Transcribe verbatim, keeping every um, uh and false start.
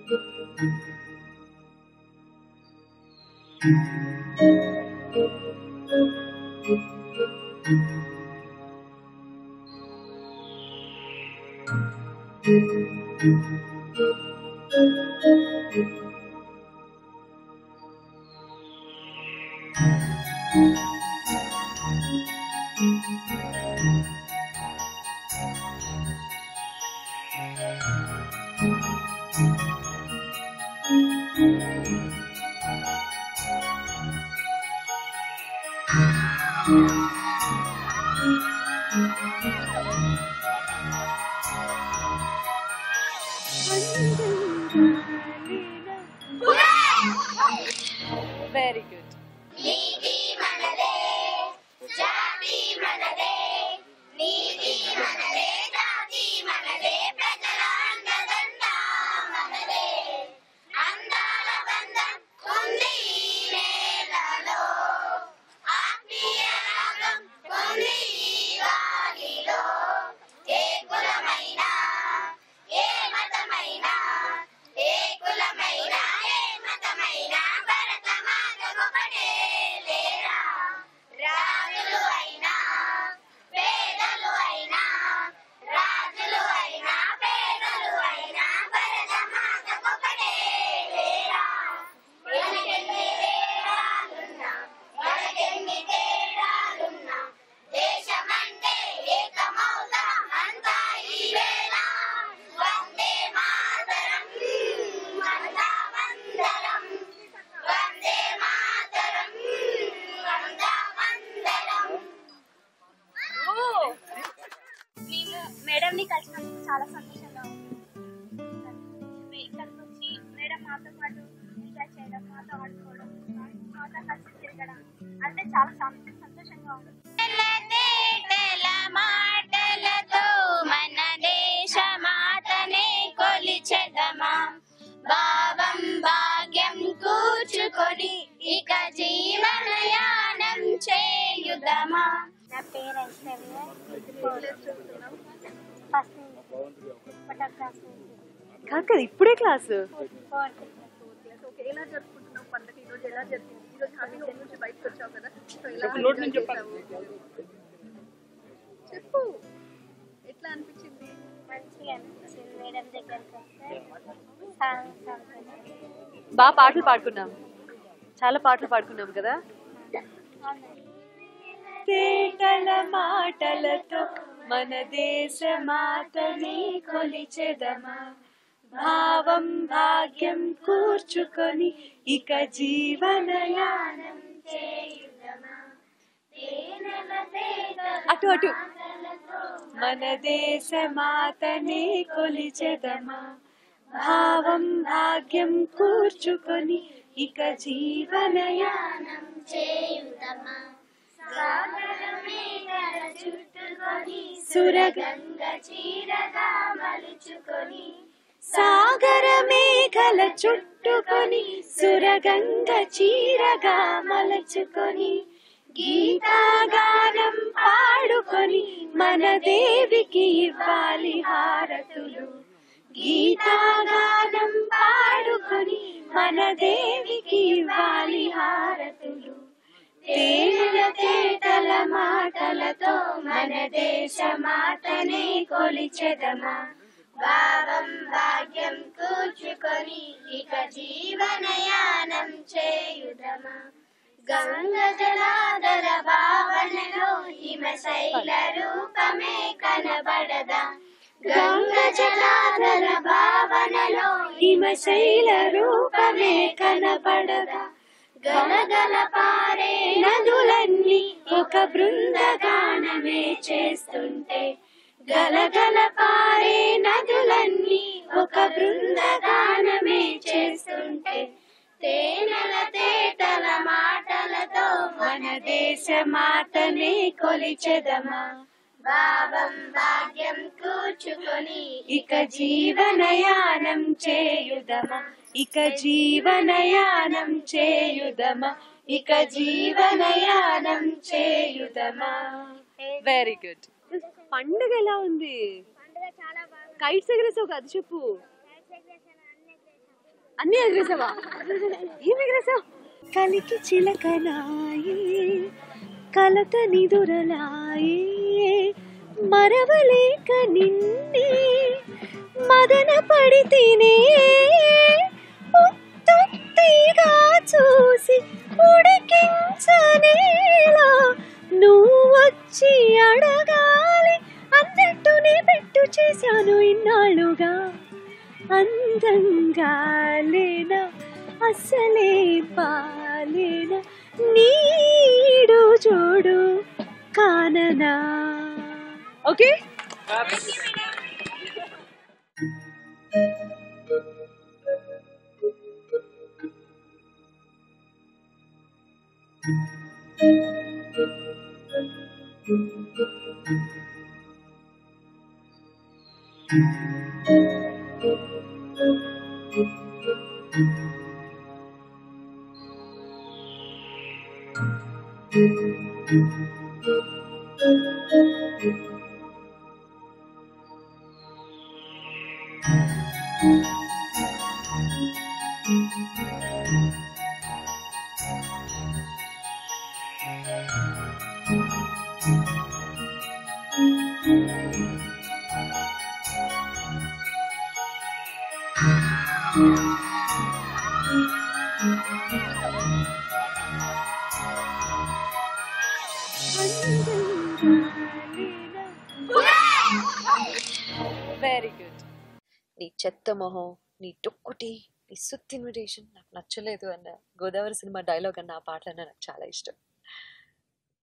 Very good. మేడంని కలిసినందుకు చాలా సంతోషంగా ఉంది. ఇక్కడికి వచ్చి మేడం మాతో పాటు ఎంజాయ్ చేయడం, మాతో ఆడుకోవడం, మాతో కలిసి తిరగడం అంటే చాలా సంతోషంగా ఉంది. మాటలతో మన దేశ మాతనే కొలిచెదమా, భావం భాగ్యం కూర్చుకొని ఇక జీవనయానం చేయుదమా. నా పేరు ఐశ్వర్య, కాక ఇప్పుడే క్లాసు. ఎలా జరుపుకుంటున్నావు పండుగ? ఈ రోజు ఎలా జరిగింది? ఈ రోజు హ్యాపీ హోమ్ నుంచి బయటకు వచ్చావు కదా, సో ఎలా చెప్పు, ఎట్లా అనిపించింది? మంచిగా అనిపించింది. మేడం దగ్గరికి బాగా పాటలు పాడుకున్నాం, చాలా పాటలు పాడుకున్నాం కదా. తేటల మాటలతో మన దేశ మాతని కొలిచెదమా, భావం భాగ్యం కూర్చుకొని ఇక జీవనయానం చేయుదమా. అటు అటు మన దేశ మాతని కొలిచెదమా, భావం భాగ్యం కూర్చుకొని ఇక జీవనయానం చేయుదమా. సురగంగ చీరగా మలుచుకొని, సాగర మేఘల చుట్టుకొని సురగంగ చీరగా మలుచుకొని, గీతాగానం పాడుకొని మన దేవికి ఇవ్వాలి హారతులు. గీతాగానం పాడుకొని మన దేవికి ఇవ్వాలి హారతులు. తేనెల తేటల మాటలతో మన దేశ మాతనే కొలిచెదమా, భావం భాగ్యం కూర్చుకొని ఇక జీవనయానం చేయుదమా. గంగ జలాధర భావనలో హిమశైల రూపమే కనబడదా, గంగ జలాధర భావనలో హిమశైల రూపమే కనబడదా. గలగల పారే నదులన్నీ ఒక బృందగానమే చేస్తుంటే, గలగల పారే నదులన్నీ ఒక బృందగానమే చేస్తుంటే, తేనెల తేటల మాటలతో మన దేశ మాతనే కొలిచెదమా, భావం భాగ్యం కూర్చుకొని ఇక జీవనయానం చేయుదమా. ఇక జీవనయానం చేయుదమా, ఇక జీవనయానం చేయుదమా. Very good. పండుగ ఎలా ఉంది? కైట్స్ ఎగరేసావు కదా, అది చెప్పు. అన్నీ ఎగిరేసావా? ఏం ఎగిరేసావు? కలికి చిలకలాయి కలత నిదురలాయి మరవలేక నిన్నే మదన పడితేనే ఉత్తొత్తిగా చూసి ఉడికించనేలా నువ్వు వచ్చి అడగాలి అన్నట్టునే పెట్టు చేశాను ఇన్నాళ్ళుగా అందంగా లేనా అసలే పాలేనా నీడు చూడు కాననా. Okay very good. నీ చెత్త మొహం, నీ టొక్కుటి, నీ సుత్తి ఇన్విటేషన్ నాకు నచ్చలేదు అన్న గోదావరి సినిమా డైలాగ్ అన్న ఆ పాటలన్నా నాకు చాలా ఇష్టం.